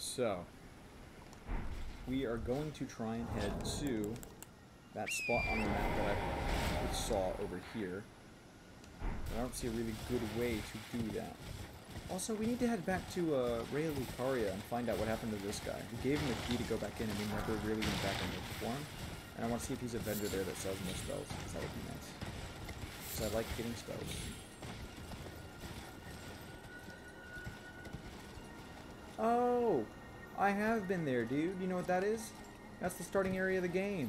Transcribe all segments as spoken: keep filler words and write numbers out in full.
So, we are going to try and head to that spot on the map that I saw over here. But I don't see a really good way to do that. Also, we need to head back to uh, Raya Lucaria and find out what happened to this guy. We gave him a key to go back in, and we never really went back and looked for him. And I want to see if he's a vendor there that sells more spells, because that would be nice. Because I like getting spells. Oh! I have been there, dude. You know what that is? That's the starting area of the game.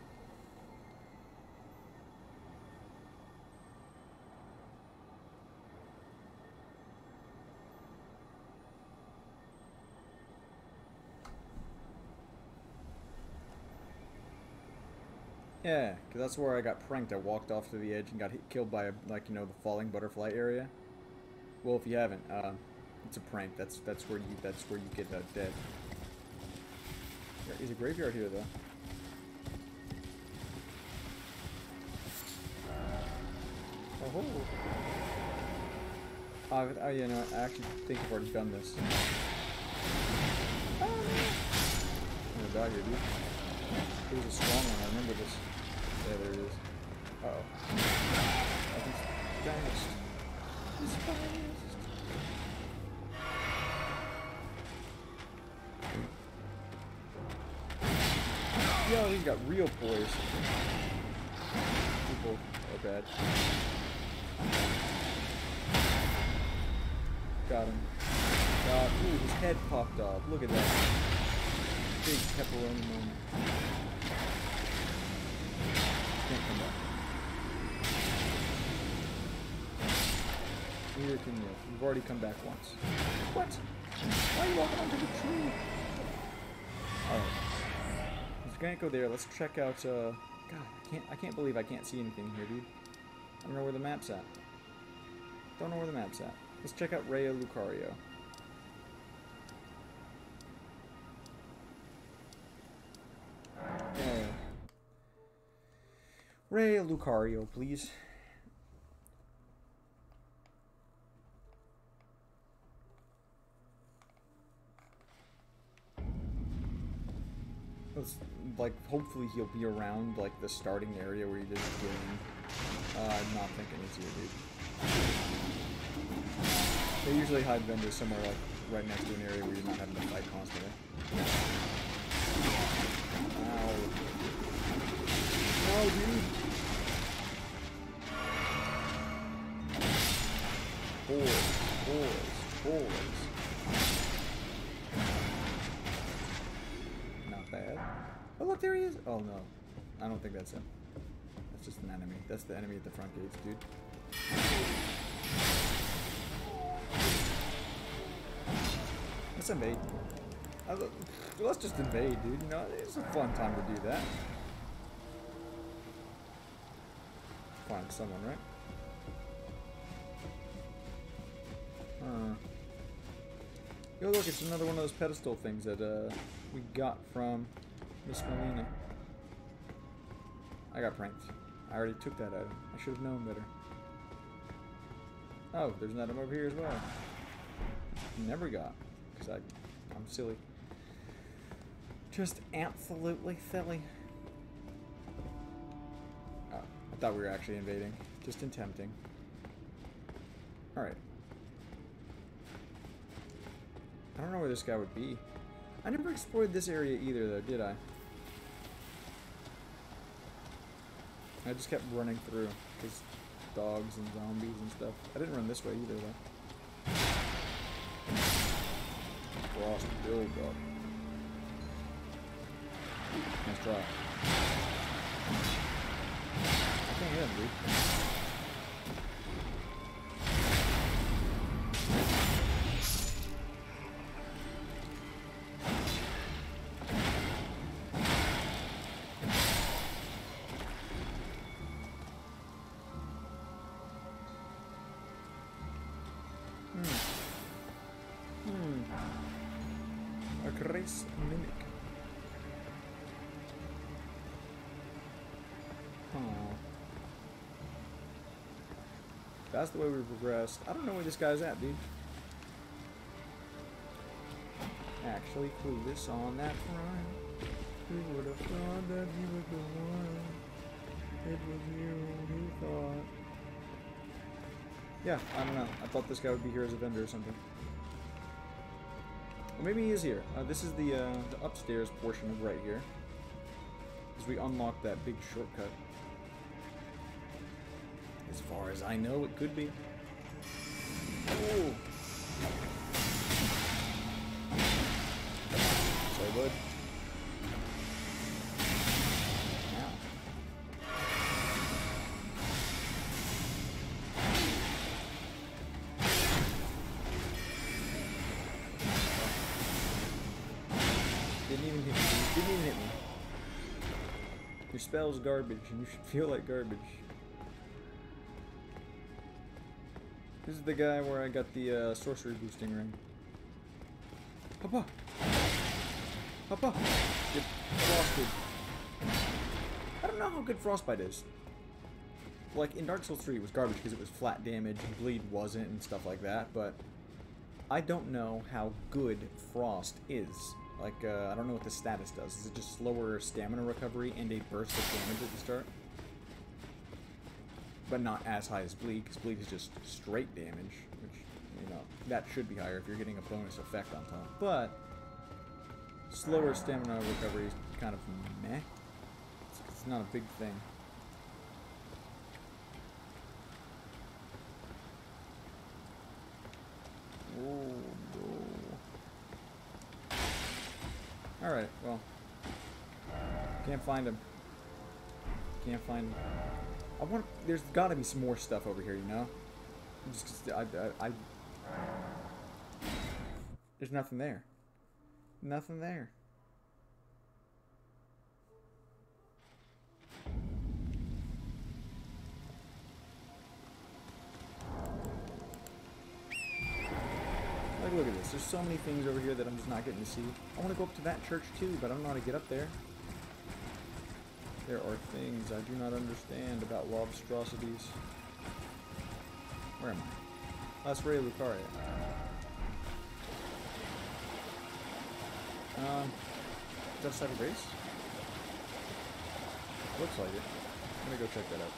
Yeah, because that's where I got pranked. I walked off to the edge and got hit, killed by, a, like, you know, the falling butterfly area. Well, if you haven't, uh, it's a prank. That's that's where you that's where you get uh, dead. There is a graveyard here, though. Oh, oh, oh you know, I actually think I've already done this. Oh, no. I'm gonna die here, dude. It was a strong one. I remember this. Yeah, there it is. Uh oh. I think it's vanished. It's vanished. Yo, he's got real poise. People are bad. Got him. God, ooh, his head popped off. Look at that. Big pepperoni moment. Can't come back. Neither can you. You've already come back once. What? Why are you walking onto the tree? Alright. Can't go there. Let's check out. Uh, God, I can't. I can't believe I can't see anything here, dude. I don't know where the map's at. Don't know where the map's at. Let's check out Raya Lucario. Yeah. Raya Lucario, please. Let's, like, hopefully he'll be around, like, the starting area where you did the game. Uh, I'm not thinking he's here, dude. They usually hide vendors somewhere, like, right next to an area where you're not having to fight constantly. Ow. Ow, dude! Boys, boys, boys. Bad. Oh, look, there he is. Oh, no. I don't think that's him. That's just an enemy. That's the enemy at the front gates, dude. Let's invade. Uh, let's just invade, dude. You know, it's a fun time to do that. Find someone, right? Uh. Yo, look, it's another one of those pedestal things that, uh... we got from Miss Melina. I got pranked. I already took that item. I should have known better. Oh, there's an item over here as well. Never got. Because I, I'm silly. Just absolutely silly. Oh, I thought we were actually invading. Just in tempting. Alright. I don't know where this guy would be. I never explored this area either, though, did I? I just kept running through, because dogs and zombies and stuff. I didn't run this way either, though. Frost Bulldog. Nice try. I can't hit him, dude. Mimic. Aww. That's the way we progressed. I don't know where this guy's at, dude. Actually, actually clueless on that front. Who would have thought that he was the one? It was you who thought. Yeah, I don't know. I thought this guy would be here as a vendor or something. Or maybe he is here. Uh, this is the, uh, the upstairs portion of right here. As we unlock that big shortcut. As far as I know, it could be. Oh! Sorry, bud. Ow. Didn't even hit me. Didn't even hit me. Your spell's garbage, and you should feel like garbage. This is the guy where I got the uh, sorcery boosting ring. Papa! Papa! Get frosted. I don't know how good frostbite is. Like, in Dark Souls three it was garbage because it was flat damage, and bleed wasn't, and stuff like that, but I don't know how good frost is. Like, uh, I don't know what the status does. Is it just slower stamina recovery and a burst of damage at the start? But not as high as bleed, because bleed is just straight damage, which, you know, that should be higher if you're getting a bonus effect on top. But slower stamina recovery is kind of meh. It's, it's not a big thing. Oh, no. Alright, well. Can't find him. Can't find him. I want. There's got to be some more stuff over here, you know. Just, I, I, I. There's nothing there. Nothing there. Like, look at this. There's so many things over here that I'm just not getting to see. I want to go up to that church too, but I don't know how to get up there. There are things I do not understand about lobstrosities. Where am I? Oh, that's Ray Lucaria. Um, is that a side of base? Looks like it. I'm gonna go check that out.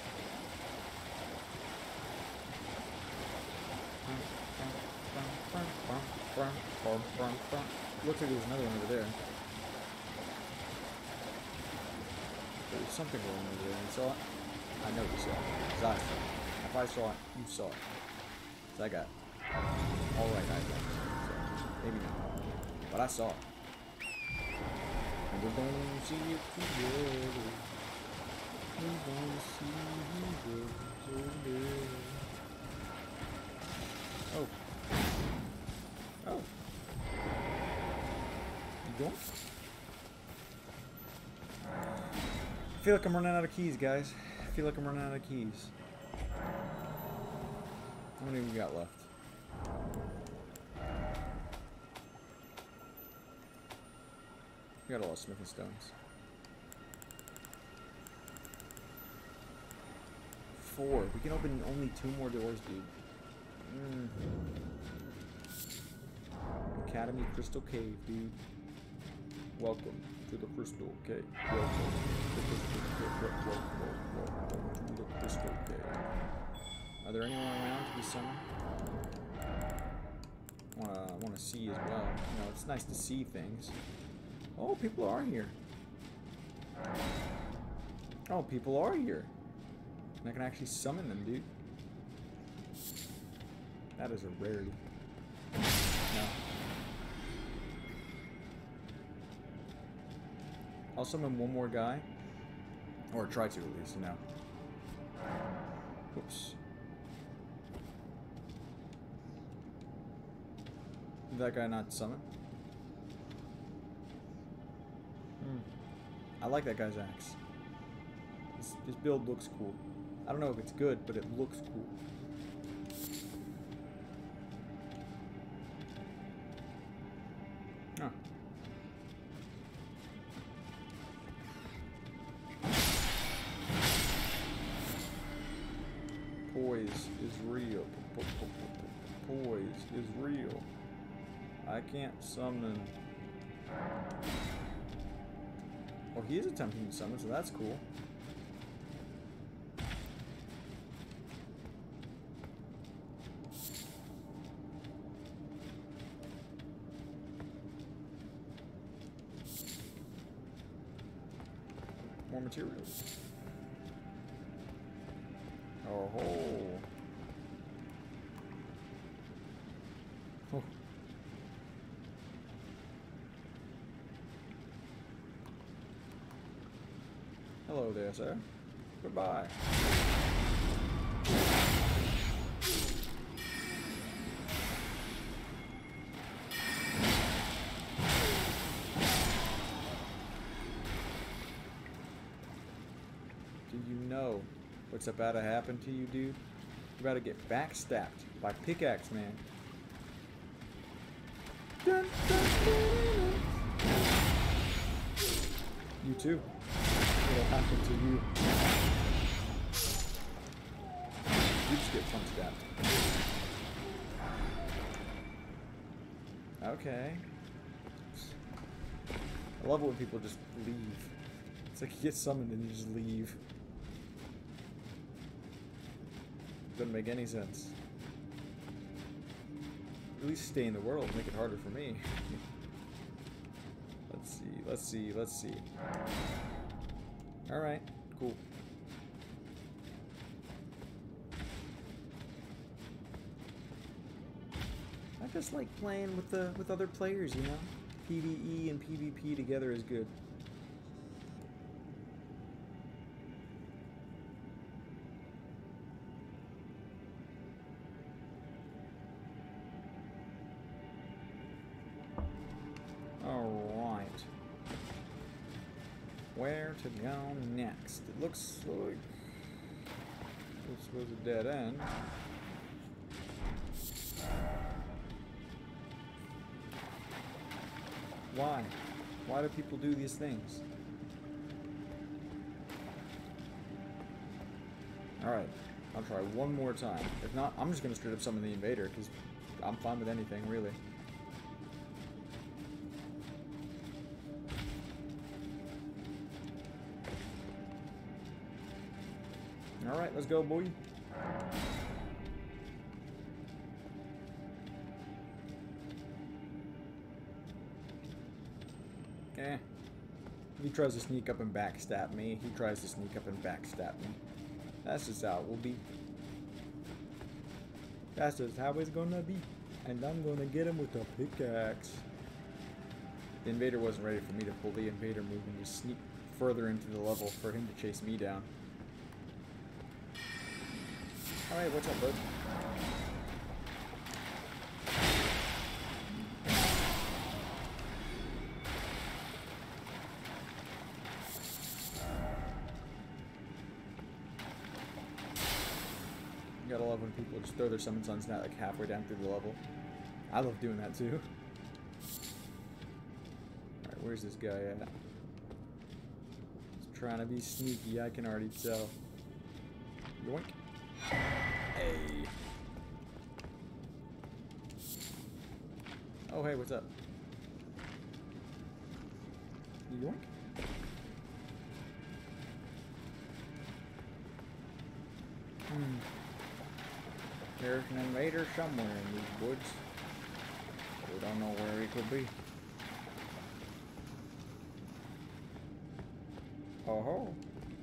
Looks like there's another one over there. There's something going over there. You saw it? I know you saw it. Because I saw it. If I saw it, you saw it. So I got alright eyebrows. So, maybe not. But I saw it. And we're gonna see it together. We're gonna see it together. Oh. Oh. You going? I feel like I'm running out of keys, guys. I feel like I'm running out of keys. How many we got left? We got a lot of smithing stones. Four. We can open only two more doors, dude. Mm. Academy Crystal Cave, dude. Welcome to the Crystal Cave. Welcome to the Crystal Cave. Welcome to the Crystal Cave. Are there anyone around to be summoned? I wanna, I wanna see as well. You know, it's nice to see things. Oh, people are here. Oh, people are here. And I can actually summon them, dude. That is a rarity. No. I'll summon one more guy. Or try to, at least, you know. Whoops. Did that guy not summon? Hmm. I like that guy's axe. His, his build looks cool. I don't know if it's good, but it looks cool. Huh. Poise is real. Poise is real. I can't summon Oh, he is attempting to summon, so that's cool. More materials. Oh ho. Oh. Hello there, sir. Goodbye. Do you know what's about to happen to you, dude? You're about to get backstabbed by Pickaxe Man. Dun, dun, dun, dun. You too. It'll happen to you. You just get front stabbed. Okay. I love it when people just leave. It's like you get summoned and you just leave. Doesn't make any sense. At least stay in the world, make it harder for me. Let's see, let's see, let's see. Alright, cool. I just like playing with the with other players, you know? PvE and PvP together is good. Alright. Where to go next? It looks like this was a dead end. Why? Why do people do these things? Alright, I'll try one more time. If not, I'm just gonna straight up summon the invader, because I'm fine with anything, really. Alright, let's go, boy. Eh. He tries to sneak up and backstab me. He tries to sneak up and backstab me. That's just how it will be. That's just how it's gonna be. And I'm gonna get him with a pickaxe. The invader wasn't ready for me to pull the invader move and just sneak further into the level for him to chase me down. Alright, what's up, bud? You gotta love when people just throw their summon suns not like halfway down through the level. I love doing that too. Alright, where's this guy at? He's trying to be sneaky, I can already tell. Yoink. Hey. Oh, hey, what's up? Yoink. Hmm. There's an invader somewhere in these woods. We don't know where he could be. Oh ho.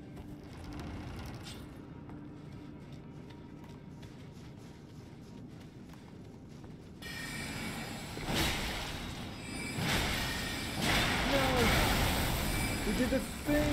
We did the thing!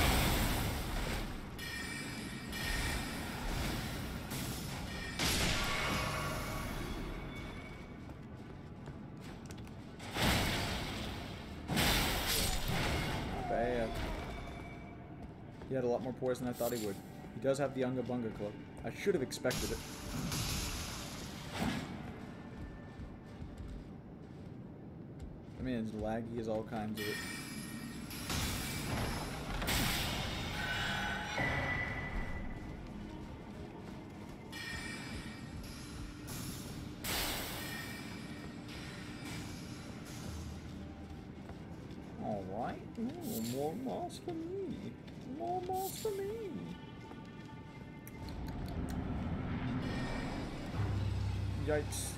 Bad. He had a lot more poison than I thought he would. He does have the Unga Bunga Club. I should have expected it. I mean, it's laggy as all kinds of it. Alright. Ooh, more moss for me. More moss for me. Yikes.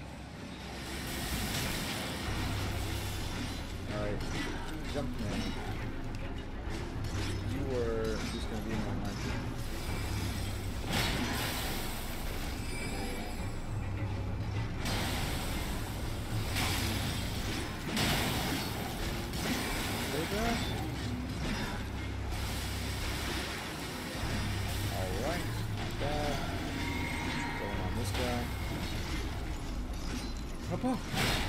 Alright. Jump man. You were just gonna be in my mind. Alright, not bad. Going on this guy. Up, up.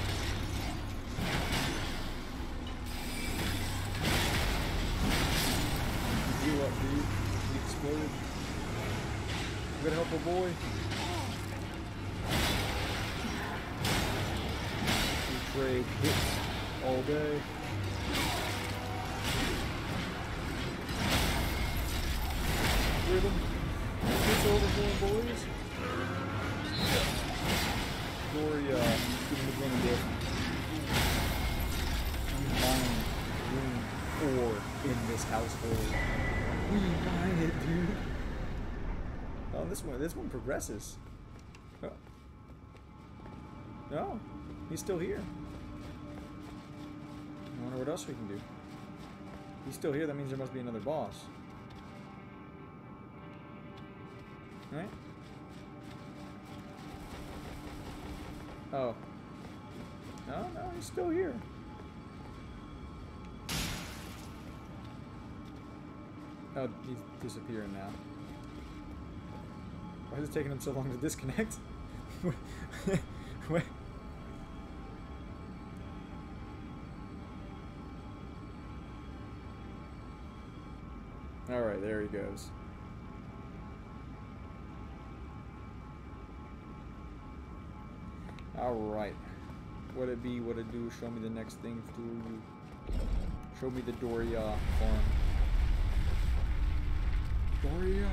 You up, dude? He exploded. I'm gonna help a boy. We trade hits all day. Rhythm. It's over for them, boys. Dory, uh, give him the gun dip. We mine room four in this household. We mine it, dude. Oh, this one, this one progresses. Oh. No, he's still here. I wonder what else we can do. He's still here, that means there must be another boss. Right? Oh. No, no, he's still here. Oh, he's disappearing now. Why is it taking him so long to disconnect? Wait. Alright, there he goes. Alright. What it be, what it do, show me the next thing to do. Show me the Doria farm. Doria!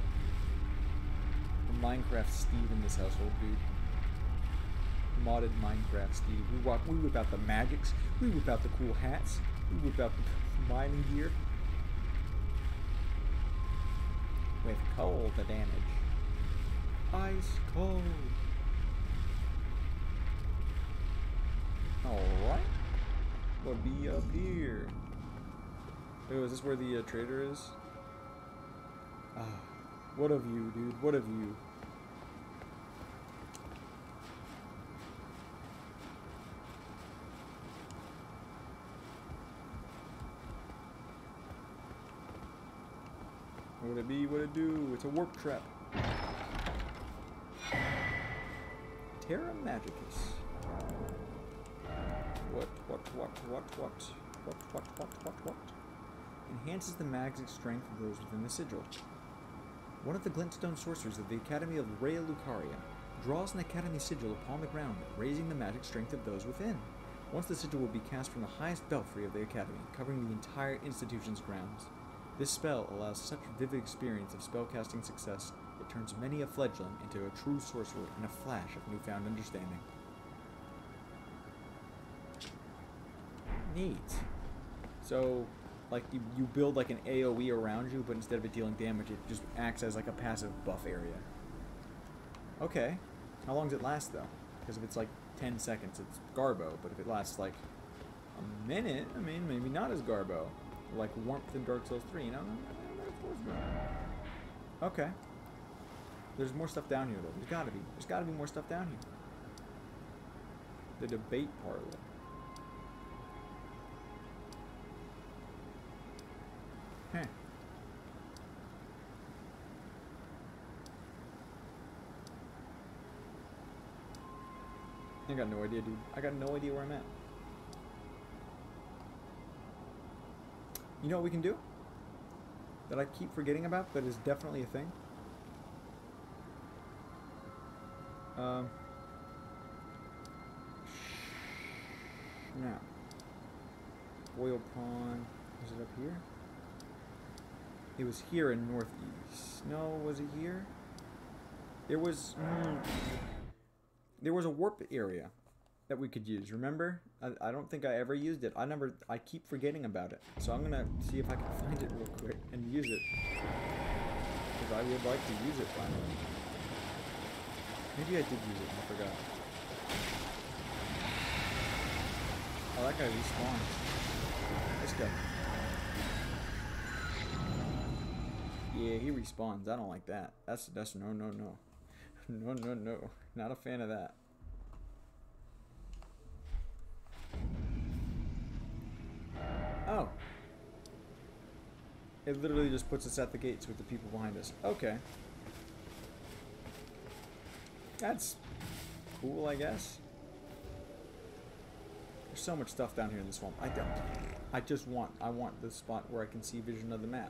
The Minecraft Steve in this household, dude. Modded Minecraft Steve. We, walk, we whip out the magics, we whip out the cool hats, we whip out the mining gear. With cold the damage. Ice cold. Alright. What be up here? Oh, is this where the uh, trader is? Ah. What of you, dude? What of you? What it be? What it do? It's a warp trap. Terra Magicus. What, what, what, what, what, what, what, what, what, what? Enhances the magic strength of those within the sigil. One of the glintstone sorcerers of the Academy of Rea Lucaria draws an Academy sigil upon the ground, raising the magic strength of those within. Once the sigil will be cast from the highest belfry of the Academy, covering the entire institution's grounds. This spell allows such vivid experience of spellcasting success, it turns many a fledgling into a true sorcerer in a flash of newfound understanding. Neat. So, like, you, you build like an AoE around you, but instead of it dealing damage, it just acts as like a passive buff area. Okay. How long does it last, though? Because if it's like ten seconds, it's Garbo, but if it lasts like a minute, I mean, maybe not as Garbo. Like Warmth in Dark Souls three, you know? Okay. There's more stuff down here, though. There's gotta be. There's gotta be more stuff down here. The debate parlor. Huh. I got no idea, dude. I got no idea where I'm at. You know what we can do? That I keep forgetting about, that is definitely a thing. Um. Now. Oil pond. Is it up here? It was here in northeast. No, was it here? There was... Mm, there was a warp area that we could use. Remember? I, I don't think I ever used it. I never. I keep forgetting about it. So I'm gonna see if I can find it real quick and use it. Because I would like to use it finally. Maybe I did use it and I forgot. Oh, that guy respawns. This guy. Yeah, he respawns. I don't like that. That's that's no no no. No no no. Not a fan of that. Oh. It literally just puts us at the gates with the people behind us. Okay. That's cool, I guess. There's so much stuff down here in the swamp. I don't. I just want. I want the spot where I can see vision of the map.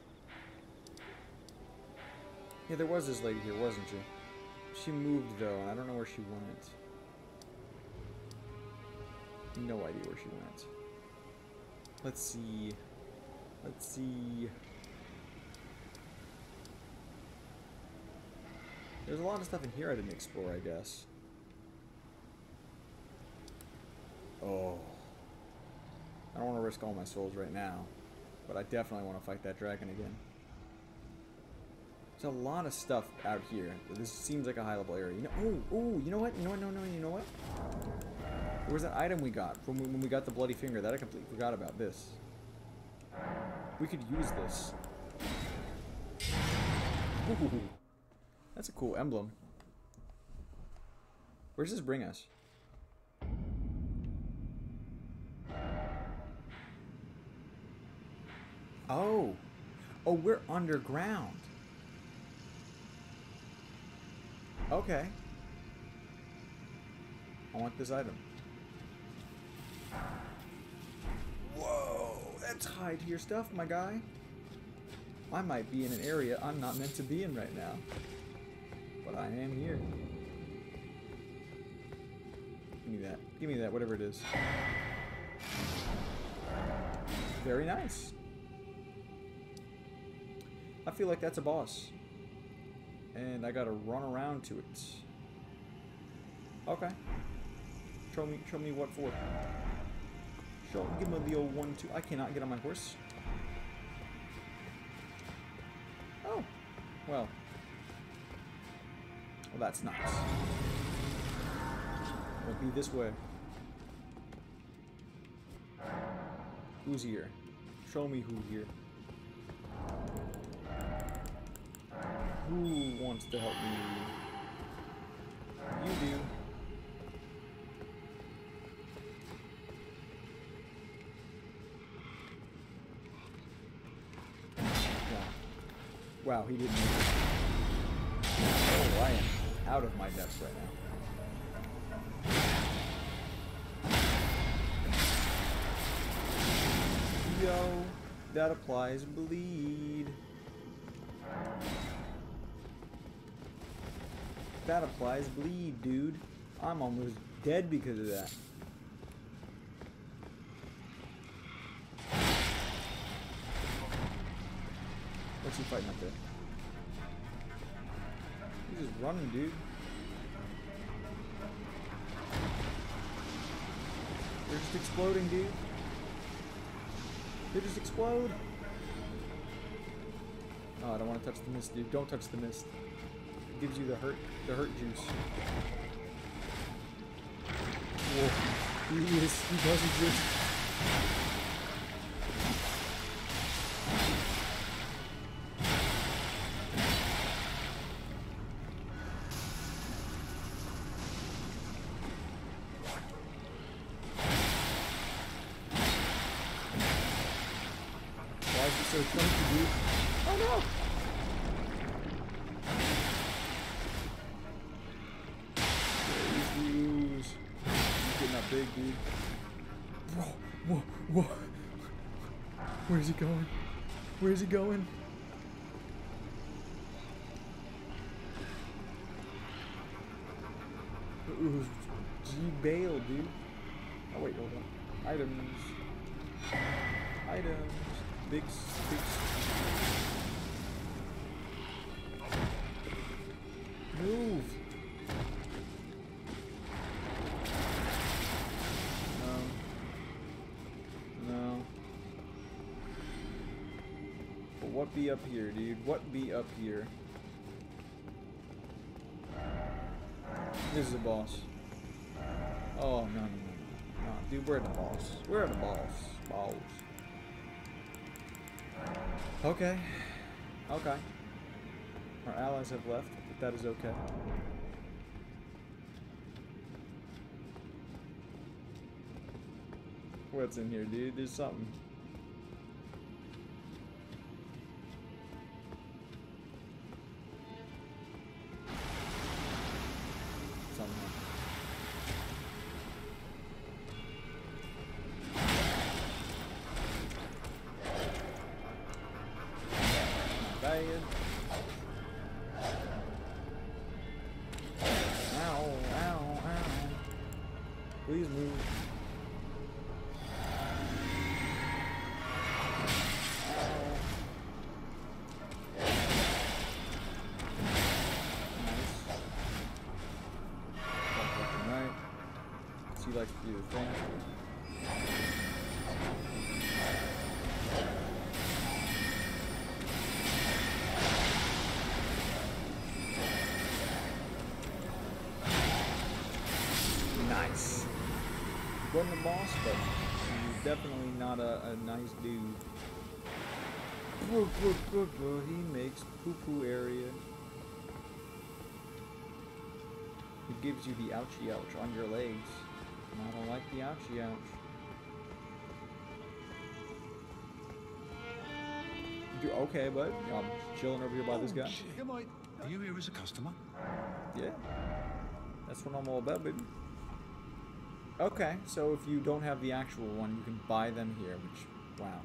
Yeah, there was this lady here, wasn't she? She moved though, and I don't know where she went. No idea where she went. Let's see. Let's see. There's a lot of stuff in here I didn't explore, I guess. Oh. I don't want to risk all my souls right now, but I definitely want to fight that dragon again. There's a lot of stuff out here. This seems like a high level area. You know, oh, oh, you know what? You know what? No, no, you know what? There was that item we got from when we got the bloody finger that I completely forgot about. This. We could use this. Ooh, that's a cool emblem. Where does this bring us? Oh. Oh, we're underground. Okay. I want this item. Whoa, that's high tier stuff, my guy. I might be in an area I'm not meant to be in right now. But I am here. Give me that. Give me that, whatever it is. Very nice. I feel like that's a boss. And I gotta run around to it. Okay. Show me, show me what for. Show, give me the old one, two. I cannot get on my horse. Oh, well. Well, that's nice. It'll be this way. Who's here? Show me who here. Who wants to help me? You do. Wow, he didn't make it. Oh, I am out of my depth right now. Yo, that applies bleed. That applies bleed, dude. I'm almost dead because of that. What's he fighting up there? He's just running, dude. They're just exploding, dude. They just explode. Oh, I don't want to touch the mist, dude. Don't touch the mist. It gives you the hurt, the hurt juice. Whoa. He is, he does exist. Why is it so funky, dude? Oh no! He's getting up big, dude. Whoa, whoa, whoa. Where's he going? Where's he going? Ooh, G-Bail, dude. Oh, wait, hold on. Items. Items. Big, big. Move. What be up here, dude? What be up here? This is a boss. Oh, no, no, no, no. No, dude, we're the boss. We're the boss. Balls. Okay. Okay. Our allies have left, but that is okay. What's in here, dude? There's something. Something. Bad. Ow, ow, ow. Please move. He likes to do the thing. Nice. He wasn't a boss, but he's definitely not a, a nice dude. He makes poo-poo area. It gives you the ouchie ouch on your legs. And I don't like the ouchie ouch. Do, okay, bud. I'm chilling over here by this guy. Are you here as a customer? Yeah. That's what I'm all about, baby. Okay, so if you don't have the actual one, you can buy them here, which, wow.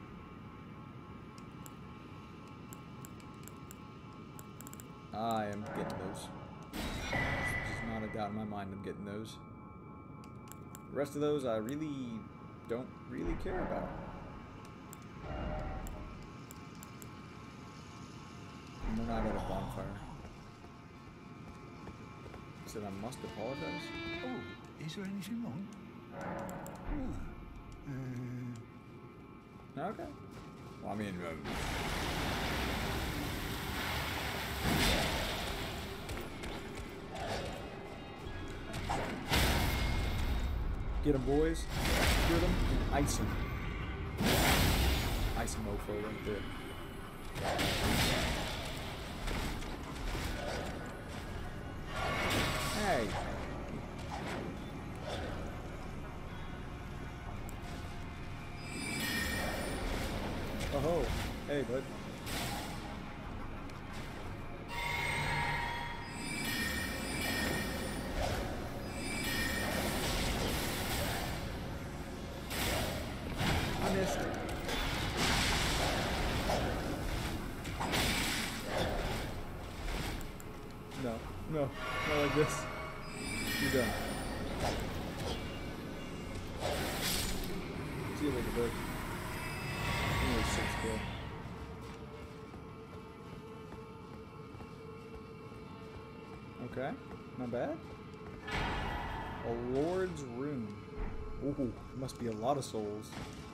I am getting those. There's not a doubt in my mind I'm getting those. The rest of those I really don't really care about. And we're not at a bonfire. Said I must apologize. Oh, is there anything wrong? Oh. Uh... Okay. Well, I mean, uh, get him, boys. Get him. Ice him. Ice him, mofo, right there. Hey. Oh, hey, bud. I missed. No, no, not like this. You're done. See you later, bud. Only six kill. Okay, not bad. A Lord's Rune. Ooh, must be a lot of souls.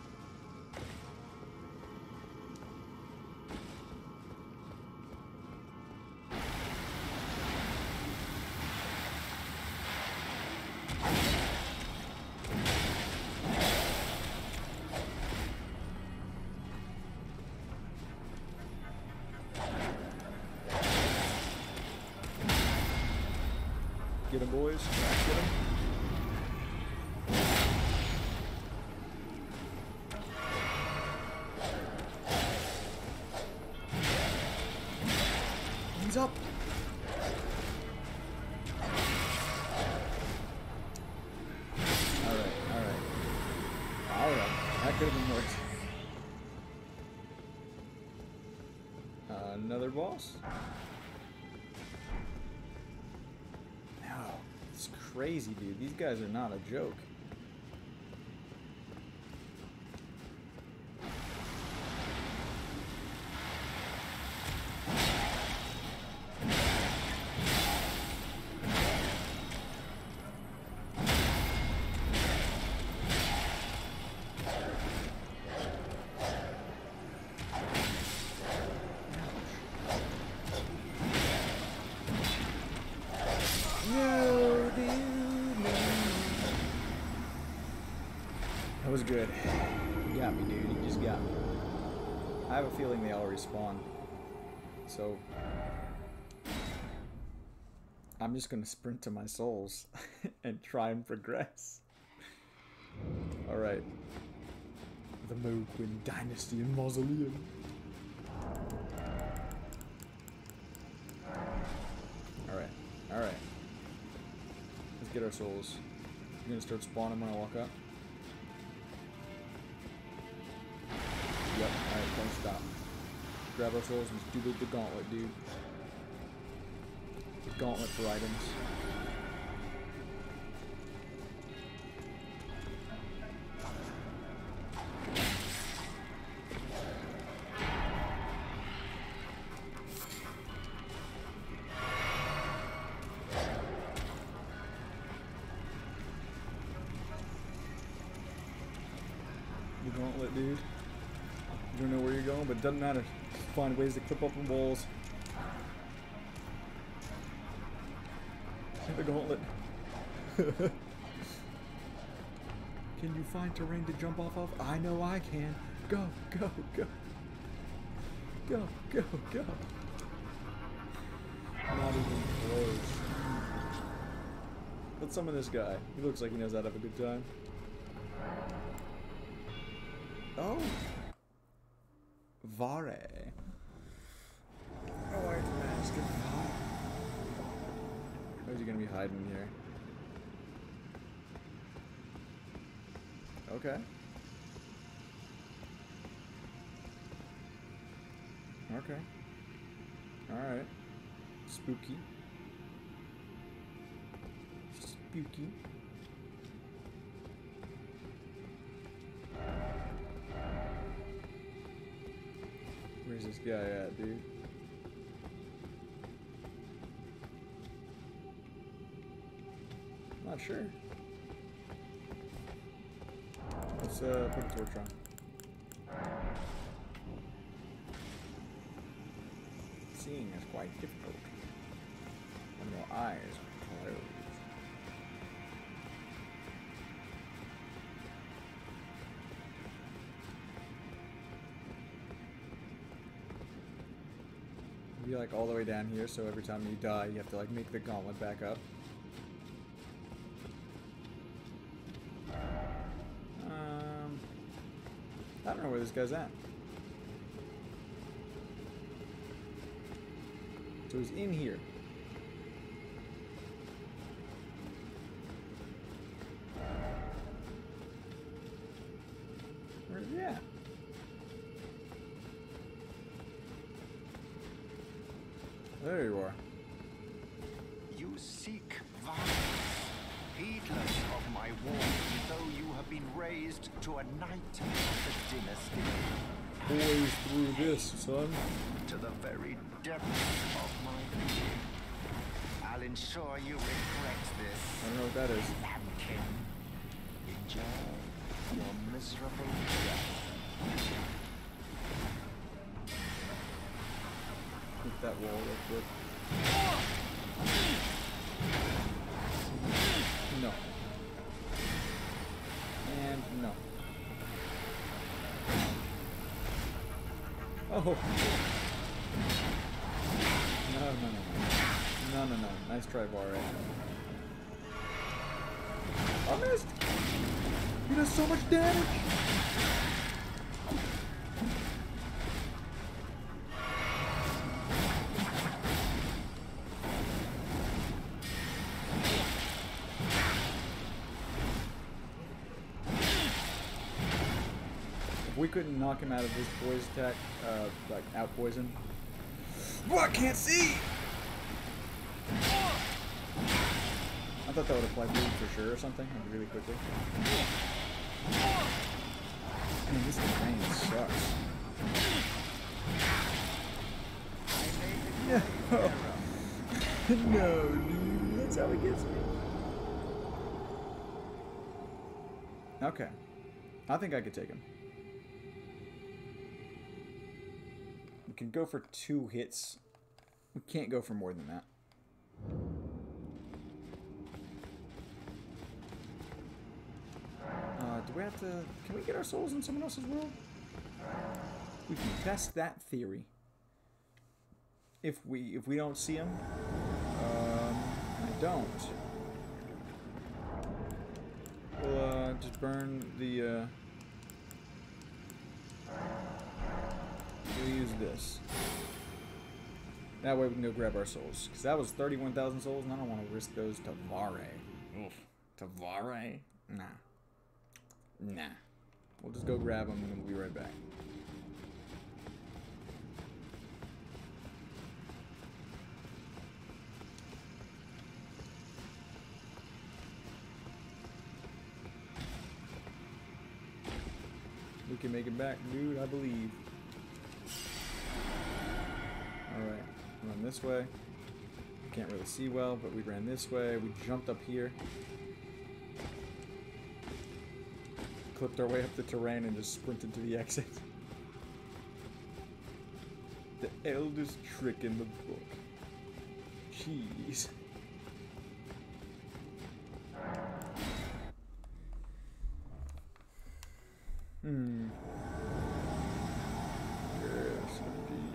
Get him, boys. Get him. He's up. All right, all right, all right. That could have been worse. Uh, another boss. It's crazy, dude. These guys are not a joke. That was good. You got me, dude. You just got me. I have a feeling they all respawn. So I'm just gonna sprint to my souls and try and progress. Alright. The Moquin Dynasty and Mausoleum. Alright. Alright. Let's get our souls. I'm gonna start spawning when I walk up. Yep, alright, don't stop. Grab our souls and just do the gauntlet, dude. The gauntlet for items. The gauntlet, dude. You don't know where you're going, but it doesn't matter. Just find ways to clip up on walls. The gauntlet. Can you find terrain to jump off of? I know I can. Go, go, go. Go, go, go. Not even close. Let's summon this guy. He looks like he knows how to have a good time. Oh. Vare. Oh, I mask him. Where's he gonna be hiding here? Okay. Okay. Alright. Spooky. Spooky. Where's this guy at, dude? Not sure. Let's uh, put a torch on. Seeing is quite difficult when your eyes are closed. Be like all the way down here, so every time you die, you have to like make the gauntlet back up. Um, I don't know where this guy's at. So he's in here. Where's he at? There you are. You seek violence, heedless of my warning, though you have been raised to a knight of the dynasty. Poise through this, son. To the very depths of my being. I'll ensure you regret this. I don't know what that is. Lambkin. Enjoy your miserable death. Hit that wall real quick. No. And no. Oh. No, no, no, no. No, no, no. Nice try, Bar. I missed! He does so much damage! If we couldn't knock him out of his poise attack, uh, like out poison. Oh, I can't see! I thought that would apply bleed for sure or something, like really quickly. I mean, this terrain sucks. No, no, dude, that's how it gets me. Okay, I think I could take him. We can go for two hits. We can't go for more than that. Uh, do we have to... Can we get our souls in someone else's world? We can test that theory. If we if we don't see them. Um, I don't. We'll uh, just burn the... Uh, we'll use this. That way we can go grab our souls. Because that was thirty-one thousand souls, and I don't want to risk those to Vare. Oof. To Vare? Nah. Nah. We'll just go grab them, and then we'll be right back. We can make it back, dude, I believe. Alright. Run this way. Can't really see well, but we ran this way. We jumped up here. Clipped our way up the terrain and just sprinted to the exit. The eldest trick in the book. Jeez. Hmm. Yes, indeed.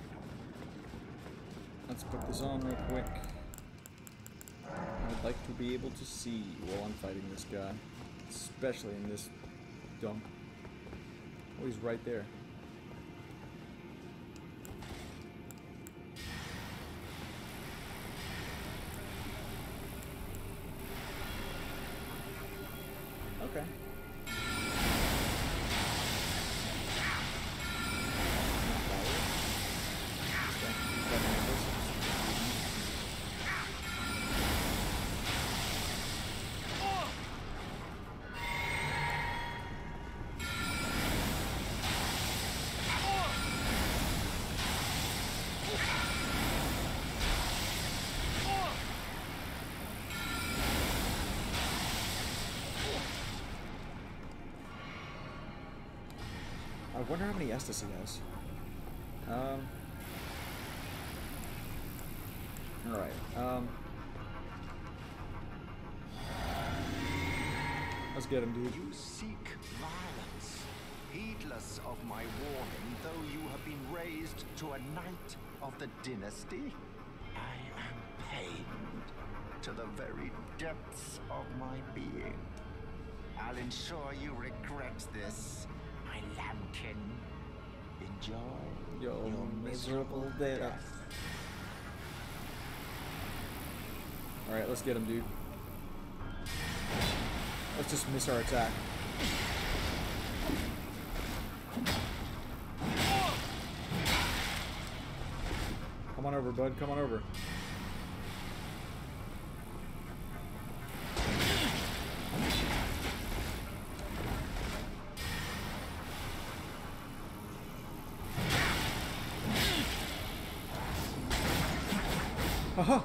Let's put this on real quick. I'd like to be able to see while I'm fighting this guy. Especially in this dump. Oh, he's right there. Okay. I wonder how many Estus he has. Um. Alright. Um. Let's get him, dude. You seek violence, heedless of my warning, though you have been raised to a knight of the dynasty. I am pained to the very depths of my being. I'll ensure you regret this, my lambkin. Enjoy Your, your miserable death. death. Alright, let's get him, dude. Let's just miss our attack. Come on over, bud. Come on over. Haha!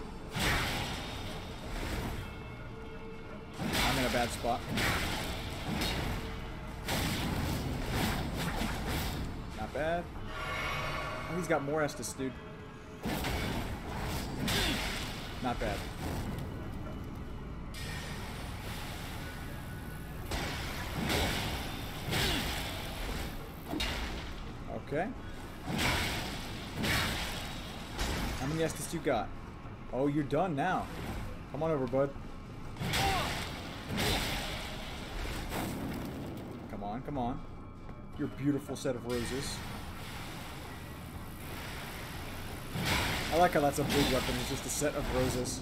I'm in a bad spot. Not bad. Oh, he's got more Estus, dude. Not bad. Okay. How many Estus you got? Oh, you're done now. Come on over, bud. Come on, come on. Your beautiful set of roses. I like how that's a big weapon. It's just a set of roses.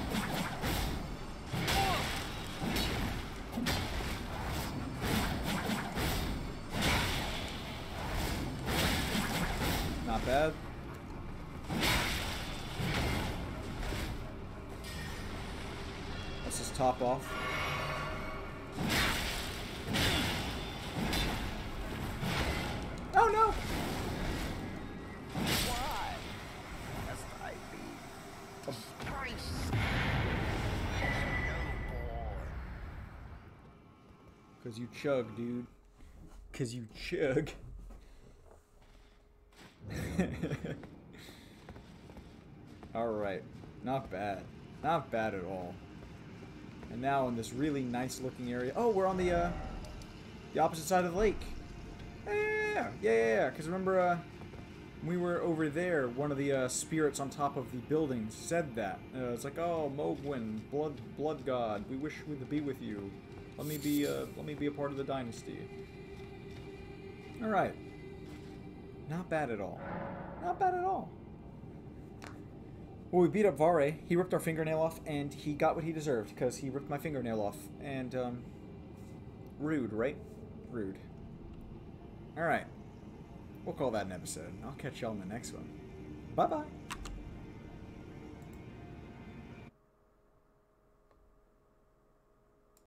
Not bad. Let's just top off. Oh no! Why must I be thrice noble? Cause you chug, dude. Cause you chug. Alright. Not bad. Not bad at all. And now in this really nice looking area. Oh, we're on the, uh... The opposite side of the lake. Yeah, yeah, yeah, yeah. Because remember, uh, when we were over there, one of the uh, spirits on top of the building said that. Uh, it's like, oh, Mogwin, blood, blood god, we wish we could be with you. Let me be, uh, let me be a part of the dynasty. All right. Not bad at all. Not bad at all. Well, we beat up Vare. He ripped our fingernail off, and he got what he deserved, because he ripped my fingernail off. And, um... rude, right? Rude. Alright. We'll call that an episode. I'll catch y'all in the next one. Bye-bye.